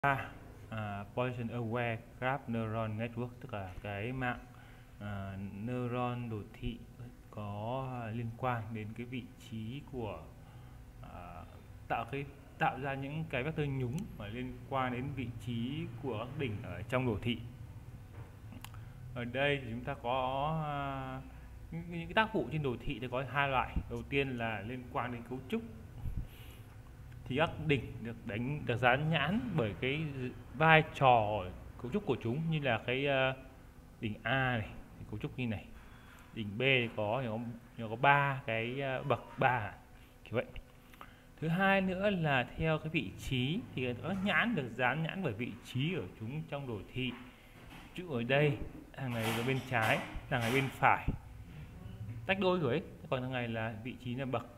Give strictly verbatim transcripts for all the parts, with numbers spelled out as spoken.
uh, Position Aware Graph Neural Network, tức là cái mạng uh, neuron đồ thị có liên quan đến cái vị trí của uh, tạo cái tạo ra những cái vectơ nhúng mà liên quan đến vị trí của các đỉnh ở trong đồ thị. Ở đây thì chúng ta có uh, những, những cái tác vụ trên đồ thị thì có hai loại. Đầu tiên là liên quan đến cấu trúc, thì các đỉnh được đánh được dán nhãn bởi cái vai trò cấu trúc của chúng, như là cái uh, đỉnh A này, cấu trúc như này. Đỉnh B thì có nó có ba cái uh, bậc ba kiểu vậy. Thứ hai nữa là theo cái vị trí, thì nó nhãn được dán nhãn bởi vị trí của chúng trong đồ thị. Chữ ở đây, thằng này ở bên trái, thằng này bên phải, tách đôi rồi ấy. Còn thằng này là vị trí là bậc.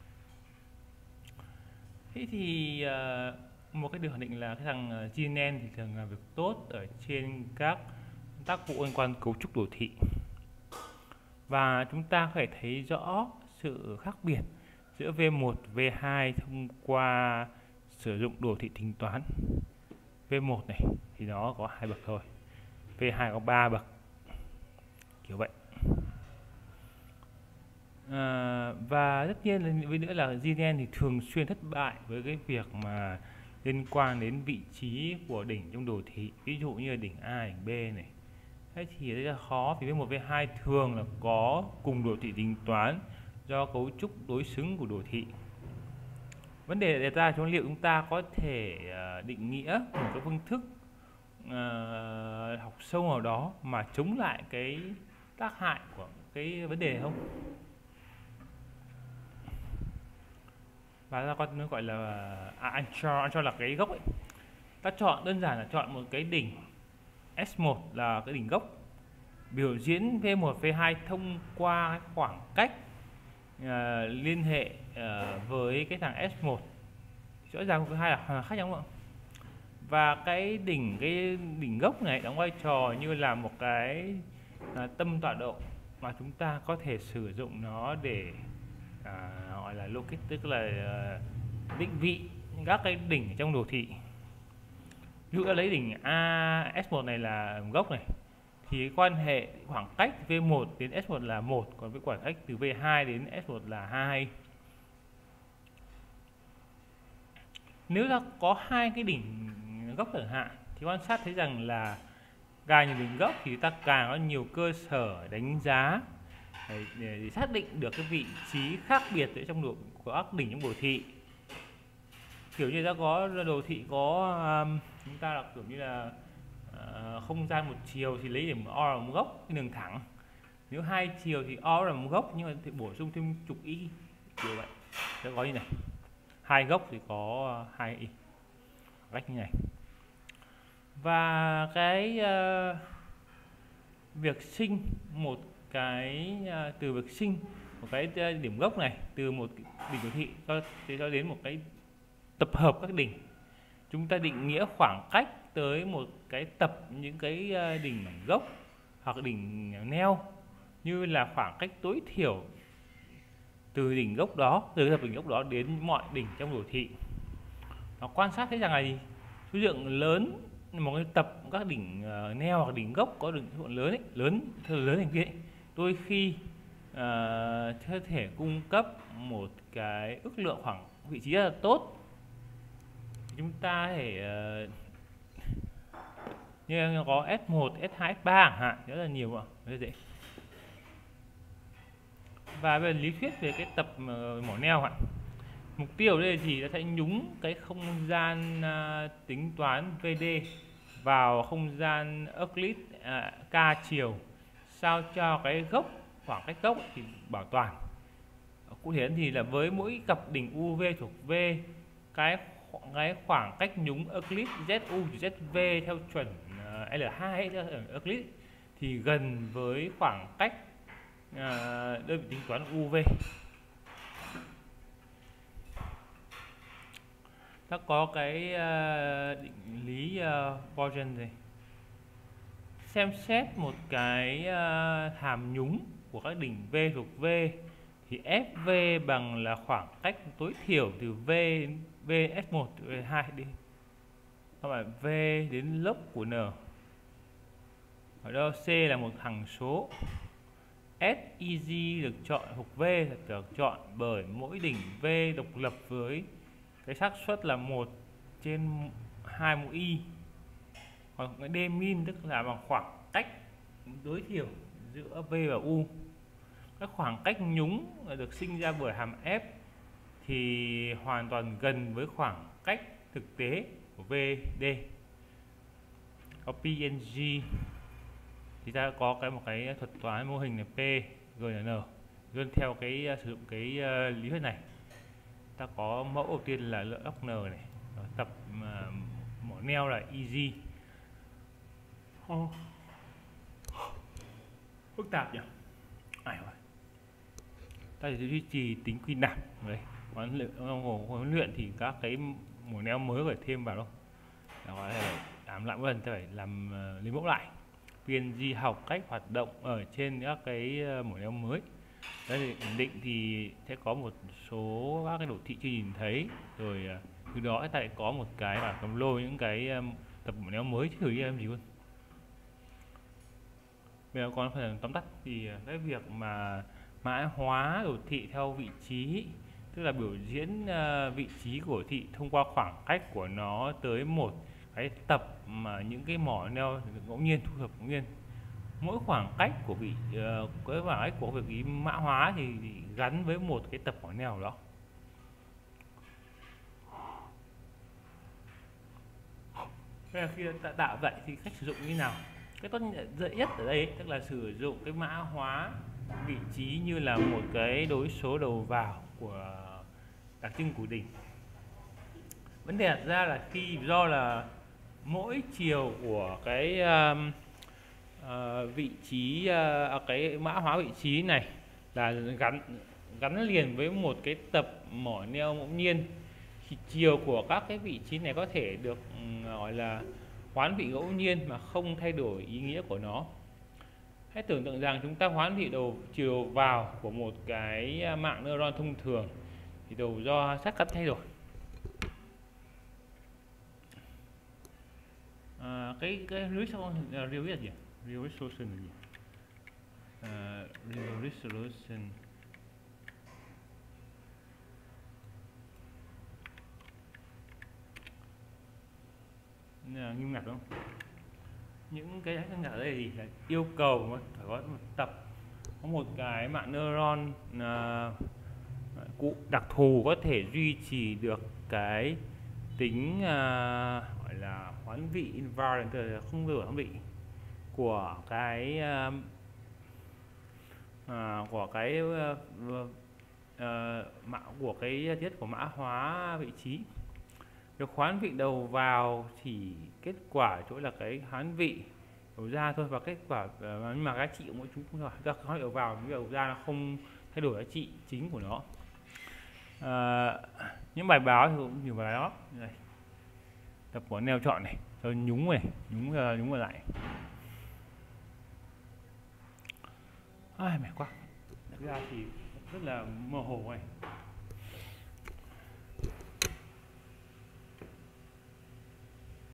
Thế thì uh, một cái được khẳng định là cái thằng uh, giê en en thì thường làm việc tốt ở trên các tác vụ liên quan cấu trúc đồ thị. Và chúng ta có thể thấy rõ sự khác biệt giữa V một, V hai thông qua sử dụng đồ thị tính toán. V một này thì nó có hai bậc thôi, V hai có ba bậc, kiểu vậy. À, và tất nhiên với nữa là giê en en thì thường xuyên thất bại với cái việc mà liên quan đến vị trí của đỉnh trong đồ thị, ví dụ như là đỉnh A, đỉnh B này. Thế thì rất là khó, vì V một, V hai thường là có cùng đồ thị tính toán do cấu trúc đối xứng của đồ thị. Vấn đề đặt ra cho liệu chúng ta có thể uh, định nghĩa một cái phương thức uh, học sâu nào đó mà chống lại cái tác hại của cái vấn đề không? Và ta con nó gọi là à, anh cho anh cho là cái gốc ấy. Ta chọn đơn giản là chọn một cái đỉnh S một là cái đỉnh gốc, biểu diễn V một, V hai thông qua khoảng cách uh, liên hệ uh, với cái thằng S một. Rõ ràng thứ hai là khác nhau không ạ? Và cái đỉnh cái đỉnh gốc này đóng vai trò như là một cái uh, tâm tọa độ mà chúng ta có thể sử dụng nó để À, gọi là locate, tức là uh, định vị các cái đỉnh trong đồ thị. Ví dụ lấy đỉnh A S một này là gốc này, thì quan hệ khoảng cách V một đến S một là một, còn với khoảng cách từ V hai đến S một là hai. Nếu ta có hai cái đỉnh gốc chẳng hạn, thì quan sát thấy rằng là càng nhiều đỉnh gốc thì ta càng có nhiều cơ sở đánh giá để, để, để xác định được cái vị trí khác biệt ở trong đồ của các đỉnh trong đồ thị. Kiểu như ta có đồ thị có um, chúng ta là kiểu như là uh, không gian một chiều thì lấy điểm O là một gốc, cái đường thẳng. Nếu hai chiều thì O là một gốc, nhưng mà thì bổ sung thêm trục y, kiểu vậy. Sẽ có như này, hai gốc thì có hai y, cách như này. Và cái uh, việc sinh một cái uh, từ việc sinh một cái uh, điểm gốc này từ một đỉnh đồ thị cho, cho đến một cái tập hợp các đỉnh, chúng ta định nghĩa khoảng cách tới một cái tập những cái uh, đỉnh gốc hoặc đỉnh neo như là khoảng cách tối thiểu từ đỉnh gốc đó, từ tập đỉnh gốc đó đến mọi đỉnh trong đồ thị. Nó quan sát thấy rằng là gì? Số lượng lớn một cái tập các đỉnh uh, neo hoặc đỉnh gốc có đường số lượng lớn ấy, lớn lớn thành kia, đôi khi uh, có thể cung cấp một cái ước lượng khoảng vị trí rất là tốt. Chúng ta thể uh, như có S một, S hai, S ba chẳng hạn, rất là nhiều ạ, rất dễ. Và về lý thuyết về cái tập uh, mỏ neo ạ, mục tiêu ở đây thì nó sẽ nhúng cái không gian uh, tính toán V D vào không gian Euclid uh, k chiều, sao cho cái gốc khoảng cách gốc thì bảo toàn. Cụ thể thì là với mỗi cặp đỉnh u vê thuộc V, cái cái khoảng cách nhúng Euclid Z U Z V theo chuẩn uh, L hai theo Euclid thì gần với khoảng cách uh, đơn vị tính toán u vê. Ta có cái uh, định lý uh, Poisson này, xem xét một cái uh, hàm nhúng của các đỉnh V thuộc V thì F V bằng là khoảng cách tối thiểu từ V đến V S một V hai đi các bạn V đến log của N. Ở đâu C là một hằng số. S, E, G được chọn, hoặc V được chọn bởi mỗi đỉnh V độc lập với cái xác suất là một trên hai mũ Y. Còn cái D min tức là bằng khoảng cách tối thiểu giữa V và U. Các khoảng cách nhúng được sinh ra bởi hàm F thì hoàn toàn gần với khoảng cách thực tế của V, D. Có P and G thì ta có cái một cái thuật toán mô hình là P, G là N. Luôn theo cái uh, sử dụng cái uh, lý thuyết này. Ta có mẫu đầu tiên là log N này, tập uh, mẫu neo là E G. Oh. Phức tạp nhỉ? Ai rồi. Ta chỉ duy trì tính quy nạp. Đấy, huấn luyện, huấn luyện thì các cái mẫu neo mới phải thêm vào đâu. Đó là ám lại một lần ta phải làm uh, lấy mẫu lại. pê en giê học cách hoạt động ở trên các cái mẫu neo mới. Đây thì ổn định thì sẽ có một số các cái đồ thị chưa nhìn thấy, rồi từ đó ta lại có một cái bản cầm lôi những cái tập mẫu neo mới thử đi em gì luôn. Bây giờ còn phần tóm tắt thì cái việc mà mã hóa đồ thị theo vị trí, tức là biểu diễn vị trí của thị thông qua khoảng cách của nó tới một cái tập mà những cái mỏ neo ngẫu nhiên, thu thập ngẫu nhiên. Mỗi khoảng cách của vị uh, cái khoảng cách của việc ý mã hóa thì, thì gắn với một cái tập mỏ neo đó. Đây là khi ta tạo vậy thì cách sử dụng như nào? Cái tốt dễ nhất ở đây tức là sử dụng cái mã hóa vị trí như là một cái đối số đầu vào của đặc trưng của đỉnh. Vấn đề đặt ra là khi do là mỗi chiều của cái uh, uh, vị trí uh, cái mã hóa vị trí này là gắn gắn liền với một cái tập mỏ neo ngẫu nhiên, thì chiều của các cái vị trí này có thể được um, gọi là hoán vị ngẫu nhiên mà không thay đổi ý nghĩa của nó. Hãy tưởng tượng rằng chúng ta hoán vị đầu chiều vào của một cái mạng neuron thông thường thì đầu do sát cắt thay đổi. À, cái cái resolution là real gì? Real resolution là gì? À, real resolution là nghiêm ngặt không? Những cái nghiêm ngặt ở đây thì là yêu cầu mà phải có một tập, có một cái mạng neuron à, cụ đặc thù có thể duy trì được cái tính à, gọi là hoán vị invariant, là không đổi hoán vị của cái à, của cái uh, uh, mã của cái tiết của mã hóa vị trí. Được hoán vị đầu vào thì kết quả chỗ là cái hoán vị đầu ra thôi, và kết quả uh, mà giá trị của mỗi chúng không rồi. Được hoán vị đầu vào với đầu ra nó không thay đổi giá trị chính của nó. Uh, những bài báo thì cũng nhiều bài đó. Đây. Tập của neo chọn này, rồi nhúng này, nhúng uh, nhúng vào lại. Ai mệt quá. Thực ra thì rất là mơ hồ này.